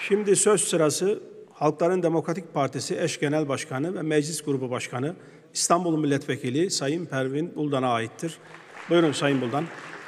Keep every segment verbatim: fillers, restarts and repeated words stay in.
Şimdi söz sırası Halkların Demokratik Partisi Eş Genel Başkanı ve Meclis Grubu Başkanı İstanbul Milletvekili Sayın Pervin Buldan'a aittir. Buyurun Sayın Buldan.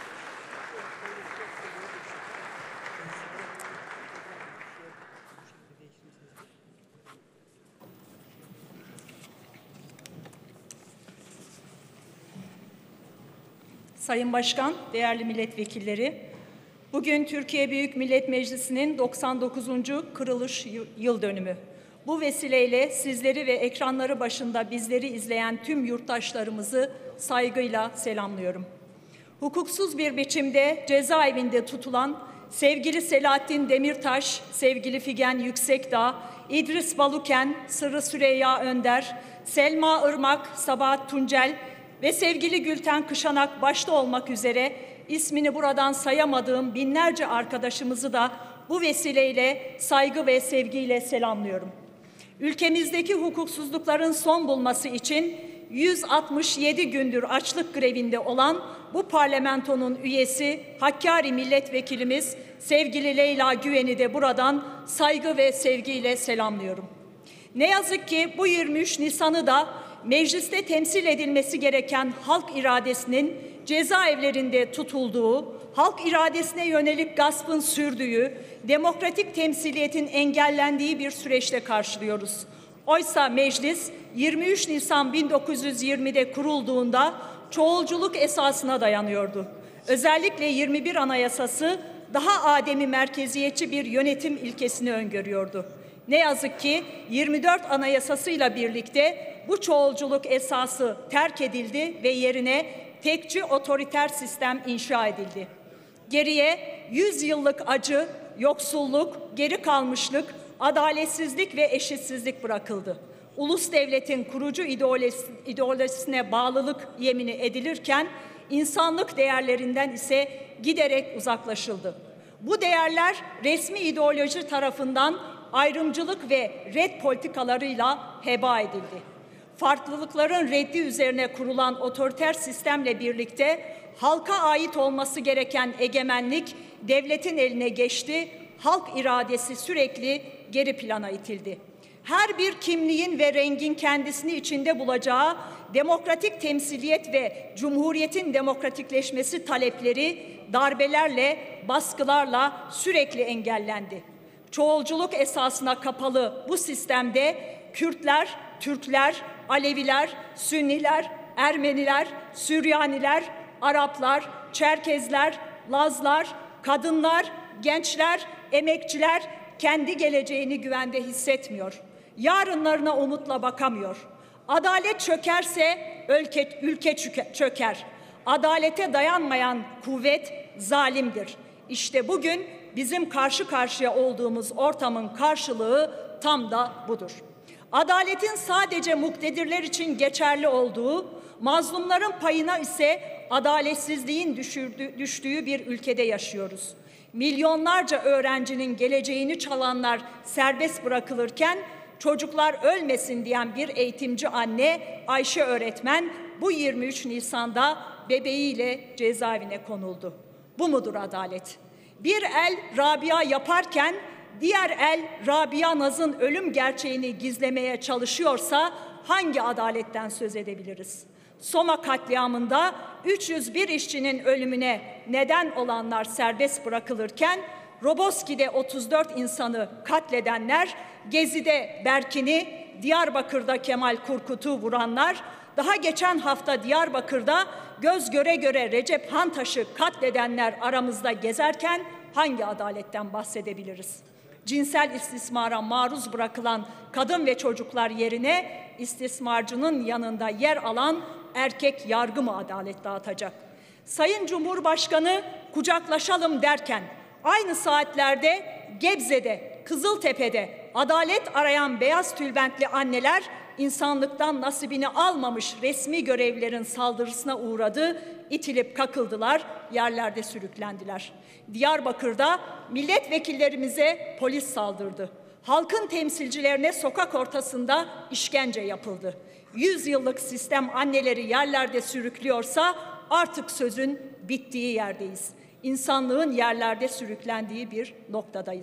Sayın Başkan, değerli milletvekilleri, bugün Türkiye Büyük Millet Meclisi'nin doksan dokuzuncu kuruluş yıl dönümü. Bu vesileyle sizleri ve ekranları başında bizleri izleyen tüm yurttaşlarımızı saygıyla selamlıyorum. Hukuksuz bir biçimde cezaevinde tutulan sevgili Selahattin Demirtaş, sevgili Figen Yüksekdağ, İdris Baluken, Sırrı Süreyya Önder, Selma Irmak, Sabahat Tuncel ve sevgili Gülten Kışanak başta olmak üzere ismini buradan sayamadığım binlerce arkadaşımızı da bu vesileyle saygı ve sevgiyle selamlıyorum. Ülkemizdeki hukuksuzlukların son bulması için yüz altmış yedi gündür açlık grevinde olan bu parlamentonun üyesi Hakkari milletvekilimiz sevgili Leyla Güven'i de buradan saygı ve sevgiyle selamlıyorum. Ne yazık ki bu yirmi üç Nisan'ı da mecliste temsil edilmesi gereken halk iradesinin cezaevlerinde tutulduğu, halk iradesine yönelik gaspın sürdüğü, demokratik temsiliyetin engellendiği bir süreçte karşılıyoruz. Oysa meclis yirmi üç Nisan bin dokuz yüz yirmide kurulduğunda çoğulculuk esasına dayanıyordu. Özellikle yirmi bir Anayasası daha ademi merkeziyetçi bir yönetim ilkesini öngörüyordu. Ne yazık ki yirmi dört Anayasasıyla birlikte bu çoğulculuk esası terk edildi ve yerine tekçi otoriter sistem inşa edildi. Geriye yüz yıllık acı, yoksulluk, geri kalmışlık, adaletsizlik ve eşitsizlik bırakıldı. Ulus devletin kurucu ideolojisi, ideolojisine bağlılık yemini edilirken insanlık değerlerinden ise giderek uzaklaşıldı. Bu değerler resmi ideoloji tarafından ayrımcılık ve red politikalarıyla heba edildi. Farklılıkların reddi üzerine kurulan otoriter sistemle birlikte halka ait olması gereken egemenlik devletin eline geçti, halk iradesi sürekli geri plana itildi. Her bir kimliğin ve rengin kendisini içinde bulacağı demokratik temsiliyet ve cumhuriyetin demokratikleşmesi talepleri darbelerle, baskılarla sürekli engellendi. Çoğulculuk esasına kapalı bu sistemde Kürtler, Türkler, Aleviler, Sünniler, Ermeniler, Süryaniler, Araplar, Çerkezler, Lazlar, kadınlar, gençler, emekçiler kendi geleceğini güvende hissetmiyor. Yarınlarına umutla bakamıyor. Adalet çökerse ülke, ülke çöker. Adalete dayanmayan kuvvet zalimdir. İşte bugün bizim karşı karşıya olduğumuz ortamın karşılığı tam da budur. Adaletin sadece muktedirler için geçerli olduğu, mazlumların payına ise adaletsizliğin düşürdüğü, düştüğü bir ülkede yaşıyoruz. Milyonlarca öğrencinin geleceğini çalanlar serbest bırakılırken çocuklar ölmesin diyen bir eğitimci anne Ayşe öğretmen bu yirmi üç Nisan'da bebeğiyle cezaevine konuldu. Bu mudur adalet? Bir el Rabia yaparken diğer el Rabia Naz'ın ölüm gerçeğini gizlemeye çalışıyorsa hangi adaletten söz edebiliriz? Soma katliamında üç yüz bir işçinin ölümüne neden olanlar serbest bırakılırken Roboski'de otuz dört insanı katledenler, Gezi'de Berkin'i, Diyarbakır'da Kemal Kurkut'u vuranlar, daha geçen hafta Diyarbakır'da göz göre göre Recep Hantaş'ı katledenler aramızda gezerken hangi adaletten bahsedebiliriz? Cinsel istismara maruz bırakılan kadın ve çocuklar yerine istismarcının yanında yer alan erkek yargı mı adalet dağıtacak? Sayın Cumhurbaşkanı kucaklaşalım derken aynı saatlerde Gebze'de, Kızıltepe'de adalet arayan beyaz tülbentli anneler insanlıktan nasibini almamış resmi görevlilerin saldırısına uğradı, itilip kakıldılar, yerlerde sürüklendiler. Diyarbakır'da milletvekillerimize polis saldırdı. Halkın temsilcilerine sokak ortasında işkence yapıldı. Yüz yıllık sistem anneleri yerlerde sürüklüyorsa artık sözün bittiği yerdeyiz. İnsanlığın yerlerde sürüklendiği bir noktadayız.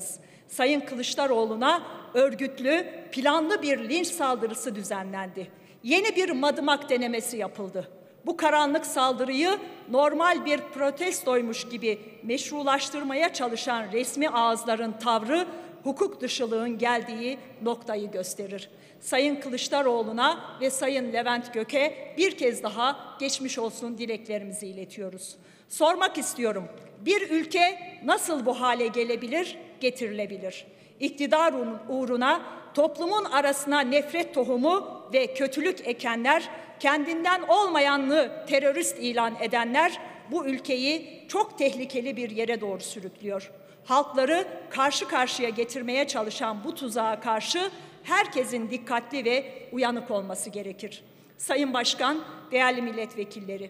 Sayın Kılıçdaroğlu'na örgütlü, planlı bir linç saldırısı düzenlendi. Yeni bir madımak denemesi yapıldı. Bu karanlık saldırıyı normal bir protestoymuş gibi meşrulaştırmaya çalışan resmi ağızların tavrı, hukuk dışılığın geldiği noktayı gösterir. Sayın Kılıçdaroğlu'na ve Sayın Levent Gök'e bir kez daha geçmiş olsun dileklerimizi iletiyoruz. Sormak istiyorum, bir ülke nasıl bu hale gelebilir, getirilebilir? İktidar uğruna toplumun arasına nefret tohumu ve kötülük ekenler, kendinden olmayanlığı terörist ilan edenler bu ülkeyi çok tehlikeli bir yere doğru sürüklüyor. Halkları karşı karşıya getirmeye çalışan bu tuzağa karşı herkesin dikkatli ve uyanık olması gerekir. Sayın Başkan, değerli milletvekilleri,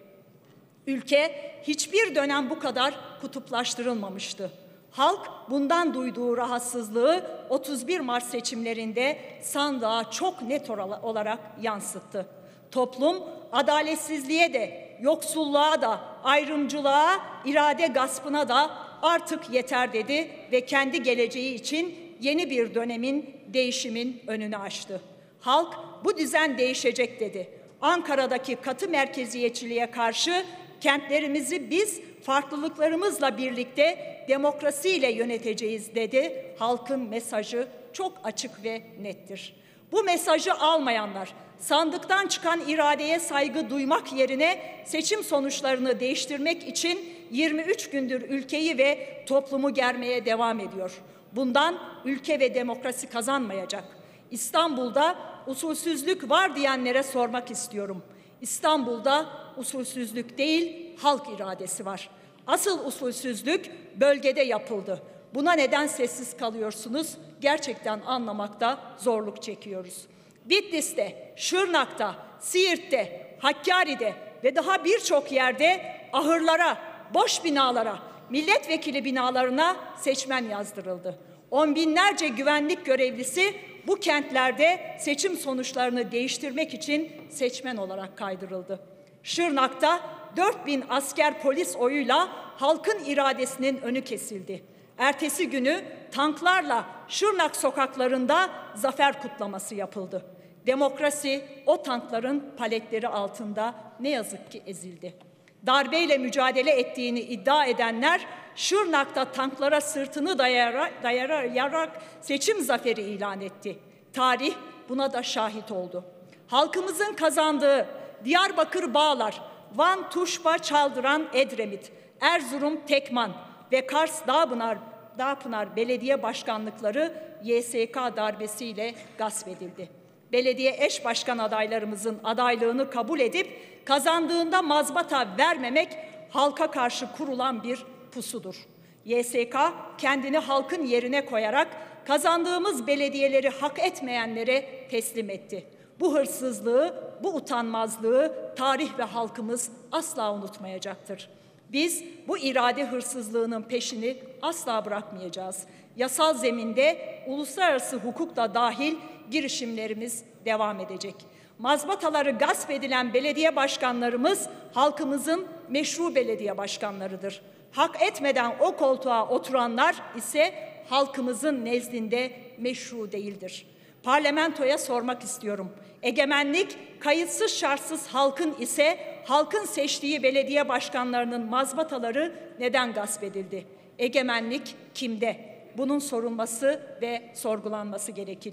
ülke hiçbir dönem bu kadar kutuplaştırılmamıştı. Halk bundan duyduğu rahatsızlığı otuz bir Mart seçimlerinde sandığa çok net olarak yansıttı. Toplum adaletsizliğe de, yoksulluğa da, ayrımcılığa, irade gaspına da artık yeter dedi ve kendi geleceği için yeni bir dönemin, değişimin önünü açtı. Halk bu düzen değişecek dedi. Ankara'daki katı merkeziyetçiliğe karşı kentlerimizi biz farklılıklarımızla birlikte demokrasiyle yöneteceğiz dedi. Halkın mesajı çok açık ve nettir. Bu mesajı almayanlar, sandıktan çıkan iradeye saygı duymak yerine seçim sonuçlarını değiştirmek için yirmi üç gündür ülkeyi ve toplumu germeye devam ediyor. Bundan ülke ve demokrasi kazanmayacak. İstanbul'da usulsüzlük var diyenlere sormak istiyorum. İstanbul'da usulsüzlük değil, halk iradesi var. Asıl usulsüzlük bölgede yapıldı. Buna neden sessiz kalıyorsunuz? Gerçekten anlamakta zorluk çekiyoruz. Bitlis'te, Şırnak'ta, Siirt'te, Hakkari'de ve daha birçok yerde ahırlara, boş binalara, milletvekili binalarına seçmen yazdırıldı. On binlerce güvenlik görevlisi bu kentlerde seçim sonuçlarını değiştirmek için seçmen olarak kaydırıldı. Şırnak'ta dört bin asker polis oyuyla halkın iradesinin önü kesildi. Ertesi günü tanklarla Şırnak sokaklarında zafer kutlaması yapıldı. Demokrasi o tankların paletleri altında ne yazık ki ezildi. Darbeyle mücadele ettiğini iddia edenler Şırnak'ta tanklara sırtını dayayarak, dayayarak seçim zaferi ilan etti. Tarih buna da şahit oldu. Halkımızın kazandığı Diyarbakır Bağlar, Van Tuşba Çaldıran Edremit, Erzurum Tekman ve Kars Dağpınar, Dağpınar belediye başkanlıkları Y S K darbesiyle gasp edildi. Belediye eş başkan adaylarımızın adaylığını kabul edip kazandığında mazbata vermemek halka karşı kurulan bir pusudur. Y S K kendini halkın yerine koyarak kazandığımız belediyeleri hak etmeyenlere teslim etti. Bu hırsızlığı, bu utanmazlığı tarih ve halkımız asla unutmayacaktır. Biz bu irade hırsızlığının peşini asla bırakmayacağız. Yasal zeminde uluslararası hukuk da dahil girişimlerimiz devam edecek. Mazbataları gasp edilen belediye başkanlarımız halkımızın meşru belediye başkanlarıdır. Hak etmeden o koltuğa oturanlar ise halkımızın nezdinde meşru değildir. Parlamentoya sormak istiyorum. Egemenlik kayıtsız şartsız halkın ise halkın seçtiği belediye başkanlarının mazbataları neden gasp edildi? Egemenlik kimde? Bunun sorulması ve sorgulanması gerekir.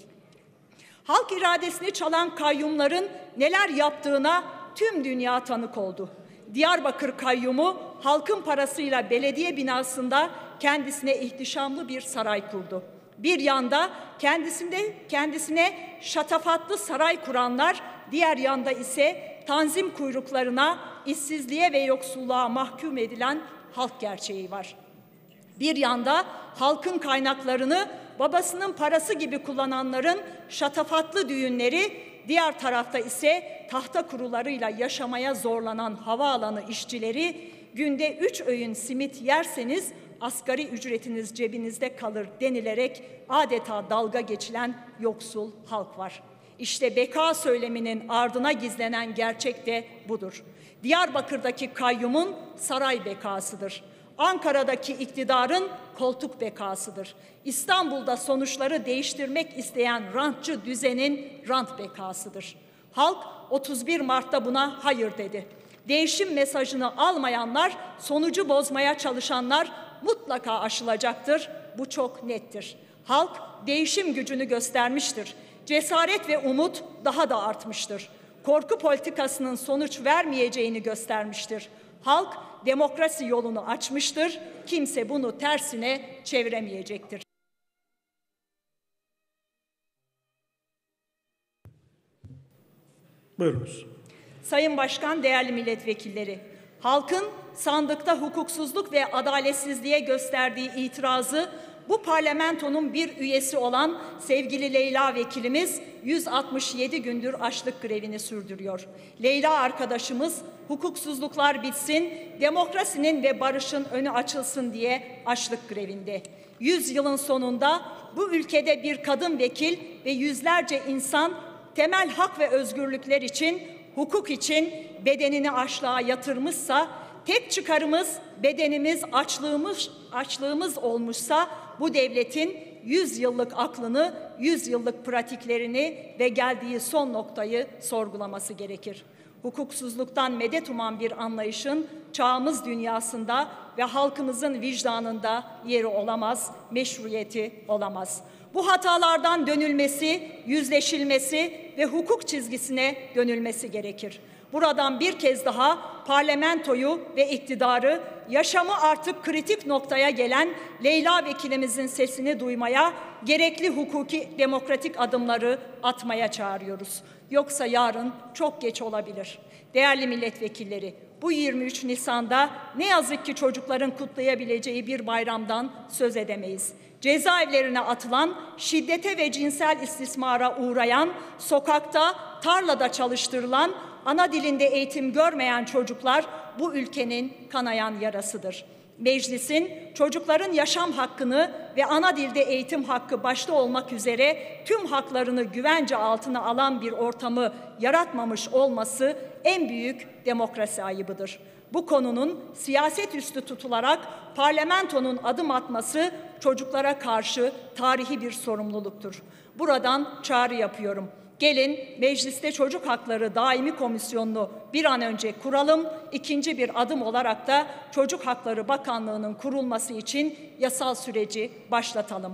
Halk iradesini çalan kayyumların neler yaptığına tüm dünya tanık oldu. Diyarbakır kayyumu halkın parasıyla belediye binasında kendisine ihtişamlı bir saray kurdu. Bir yanda kendisinde kendisine şatafatlı saray kuranlar, diğer yanda ise tanzim kuyruklarına, işsizliğe ve yoksulluğa mahkum edilen halk gerçeği var. Bir yanda halkın kaynaklarını babasının parası gibi kullananların şatafatlı düğünleri, diğer tarafta ise tahta kurularıyla yaşamaya zorlanan havaalanı işçileri, günde üç öğün simit yerseniz asgari ücretiniz cebinizde kalır denilerek adeta dalga geçilen yoksul halk var. İşte beka söyleminin ardına gizlenen gerçek de budur. Diyarbakır'daki kayyumun saray bekasıdır. Ankara'daki iktidarın koltuk bekasıdır. İstanbul'da sonuçları değiştirmek isteyen rantçı düzenin rant bekasıdır. Halk otuz bir Mart'ta buna hayır dedi. Değişim mesajını almayanlar, sonucu bozmaya çalışanlar mutlaka aşılacaktır. Bu çok nettir. Halk değişim gücünü göstermiştir. Cesaret ve umut daha da artmıştır. Korku politikasının sonuç vermeyeceğini göstermiştir. Halk demokrasi yolunu açmıştır. Kimse bunu tersine çeviremeyecektir. Buyurunuz. Sayın Başkan, değerli milletvekilleri, halkın sandıkta hukuksuzluk ve adaletsizliğe gösterdiği itirazı bu parlamentonun bir üyesi olan sevgili Leyla vekilimiz yüz altmış yedi gündür açlık grevini sürdürüyor. Leyla arkadaşımız hukuksuzluklar bitsin, demokrasinin ve barışın önü açılsın diye açlık grevinde. yüz yılın sonunda bu ülkede bir kadın vekil ve yüzlerce insan temel hak ve özgürlükler için, hukuk için bedenini açlığa yatırmışsa, tek çıkarımız bedenimiz, açlığımız, açlığımız olmuşsa bu devletin yüz yıllık aklını, yüz yıllık pratiklerini ve geldiği son noktayı sorgulaması gerekir. Hukuksuzluktan medet uman bir anlayışın çağımız dünyasında ve halkımızın vicdanında yeri olamaz, meşruiyeti olamaz. Bu hatalardan dönülmesi, yüzleşilmesi ve hukuk çizgisine dönülmesi gerekir. Buradan bir kez daha parlamentoyu ve iktidarı yaşamı artık kritik noktaya gelen Leyla vekilimizin sesini duymaya, gerekli hukuki demokratik adımları atmaya çağırıyoruz. Yoksa yarın çok geç olabilir. Değerli milletvekilleri, bu yirmi üç Nisan'da ne yazık ki çocukların kutlayabileceği bir bayramdan söz edemeyiz. Cezaevlerine atılan, şiddete ve cinsel istismara uğrayan, sokakta, tarlada çalıştırılan, ana dilinde eğitim görmeyen çocuklar bu ülkenin kanayan yarasıdır. Meclisin çocukların yaşam hakkını ve ana dilde eğitim hakkı başta olmak üzere tüm haklarını güvence altına alan bir ortamı yaratmamış olması en büyük demokrasi ayıbıdır. Bu konunun siyaset üstü tutularak parlamentonun adım atması çocuklara karşı tarihi bir sorumluluktur. Buradan çağrı yapıyorum. Gelin mecliste çocuk hakları daimi komisyonunu bir an önce kuralım. İkinci bir adım olarak da Çocuk Hakları Bakanlığı'nın kurulması için yasal süreci başlatalım.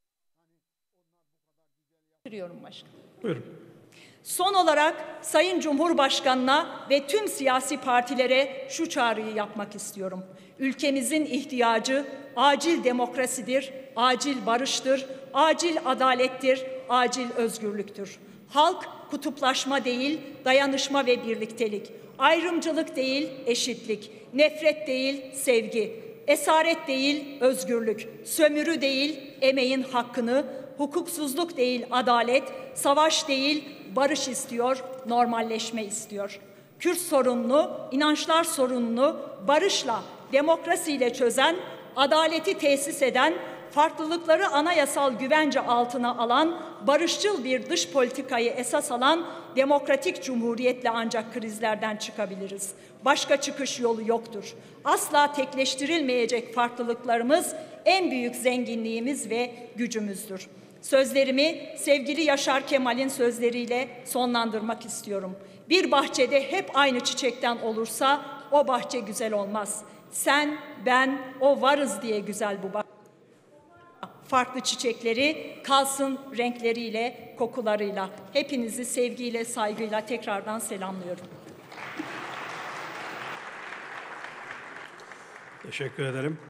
Bitiriyorum başkanım. Buyurun. Son olarak Sayın Cumhurbaşkanı'na ve tüm siyasi partilere şu çağrıyı yapmak istiyorum. Ülkemizin ihtiyacı acil demokrasidir, acil barıştır, acil adalettir, acil özgürlüktür. Halk kutuplaşma değil, dayanışma ve birliktelik, ayrımcılık değil, eşitlik, nefret değil, sevgi, esaret değil, özgürlük, sömürü değil, emeğin hakkını, hukuksuzluk değil, adalet, savaş değil, barış istiyor, normalleşme istiyor. Kürt sorununu, inançlar sorununu barışla, demokrasiyle çözen, adaleti tesis eden, farklılıkları anayasal güvence altına alan, barışçıl bir dış politikayı esas alan demokratik cumhuriyetle ancak krizlerden çıkabiliriz. Başka çıkış yolu yoktur. Asla tekleştirilmeyecek farklılıklarımız en büyük zenginliğimiz ve gücümüzdür. Sözlerimi sevgili Yaşar Kemal'in sözleriyle sonlandırmak istiyorum. Bir bahçede hep aynı çiçekten olursa o bahçe güzel olmaz. Sen, ben, o varız diye güzel bu bahçe. Farklı çiçekleri kalsın renkleriyle, kokularıyla. Hepinizi sevgiyle, saygıyla tekrardan selamlıyorum. Teşekkür ederim.